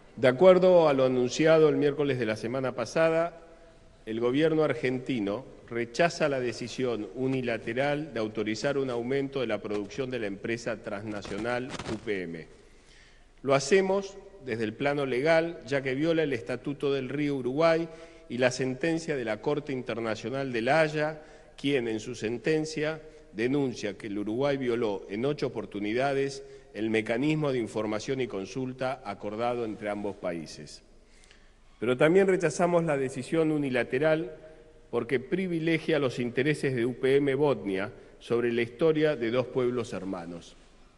De acuerdo a lo anunciado el miércoles de la semana pasada, el gobierno argentino rechaza la decisión unilateral de autorizar un aumento de la producción de la empresa transnacional UPM. Lo hacemos desde el plano legal, ya que viola el Estatuto del Río Uruguay y la sentencia de la Corte Internacional de La Haya, quien en su sentencia denuncia que el Uruguay violó en 8 oportunidades el mecanismo de información y consulta acordado entre ambos países. Pero también rechazamos la decisión unilateral porque privilegia los intereses de UPM Botnia sobre la historia de dos pueblos hermanos.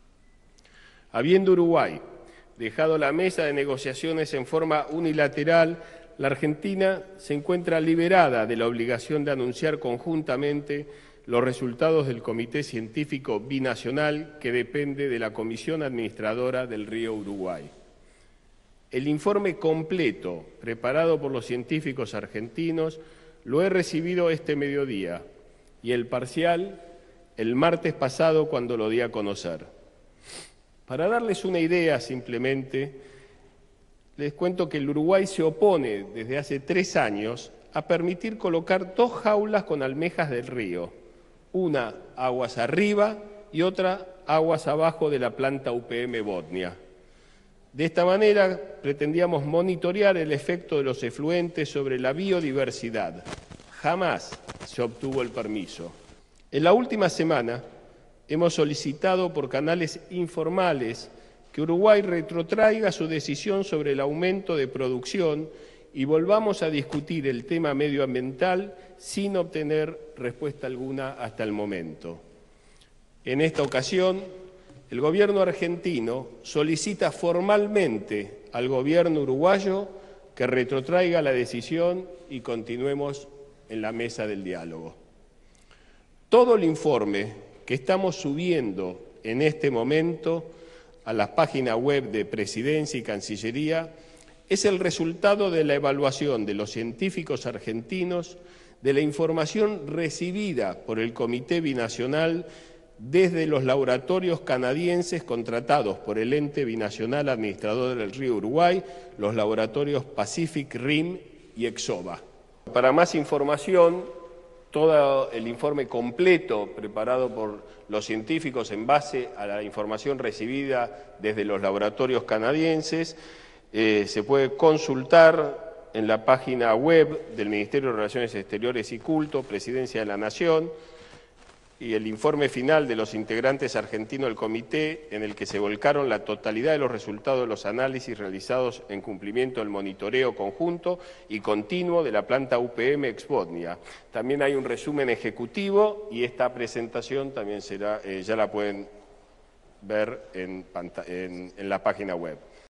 Habiendo Uruguay dejado la mesa de negociaciones en forma unilateral, la Argentina se encuentra liberada de la obligación de anunciar conjuntamente los resultados del Comité Científico Binacional que depende de la Comisión Administradora del Río Uruguay. El informe completo, preparado por los científicos argentinos, lo he recibido este mediodía y el parcial el martes pasado cuando lo di a conocer. Para darles una idea simplemente, les cuento que el Uruguay se opone desde hace 3 años a permitir colocar 2 jaulas con almejas del río, una aguas arriba y otra aguas abajo de la planta UPM Botnia. De esta manera pretendíamos monitorear el efecto de los efluentes sobre la biodiversidad. Jamás se obtuvo el permiso. En la última semana hemos solicitado por canales informales que Uruguay retrotraiga su decisión sobre el aumento de producción y volvamos a discutir el tema medioambiental sin obtener respuesta alguna hasta el momento. En esta ocasión, el gobierno argentino solicita formalmente al gobierno uruguayo que retrotraiga la decisión y continuemos en la mesa del diálogo. Todo el informe que estamos subiendo en este momento a las páginas web de Presidencia y Cancillería es el resultado de la evaluación de los científicos argentinos de la información recibida por el Comité Binacional desde los laboratorios canadienses contratados por el ente binacional administrador del río Uruguay, los laboratorios Pacific Rim y Exova. Para más información, todo el informe completo preparado por los científicos en base a la información recibida desde los laboratorios canadienses se puede consultar en la página web del Ministerio de Relaciones Exteriores y Culto, Presidencia de la Nación, y el informe final de los integrantes argentinos del comité, en el que se volcaron la totalidad de los resultados de los análisis realizados en cumplimiento del monitoreo conjunto y continuo de la planta UPM Exbotnia. También hay un resumen ejecutivo y esta presentación también será, ya la pueden ver en la página web.